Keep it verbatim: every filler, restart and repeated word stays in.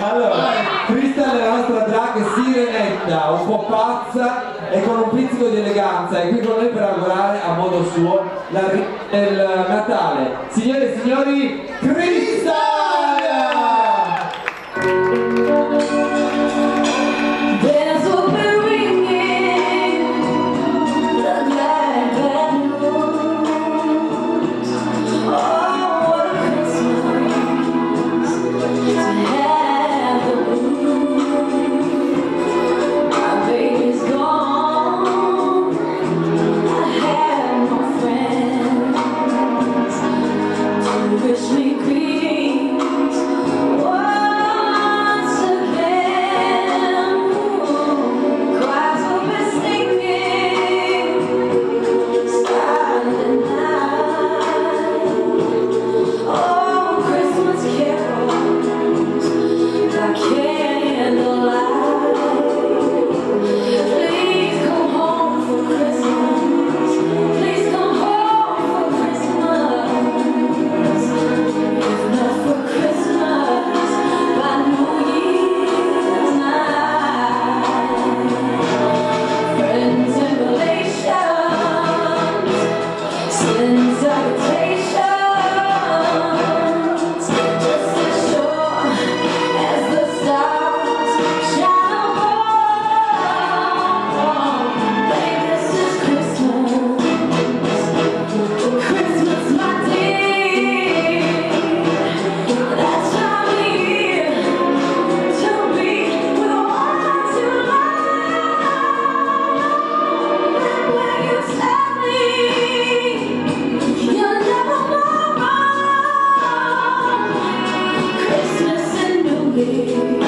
Allora, Crystal è la nostra drag sirenetta, un po' pazza e con un pizzico di eleganza, è qui con noi per augurare a modo suo la ri- il Natale. Signore e signori, Crystal! Christmas and New Year.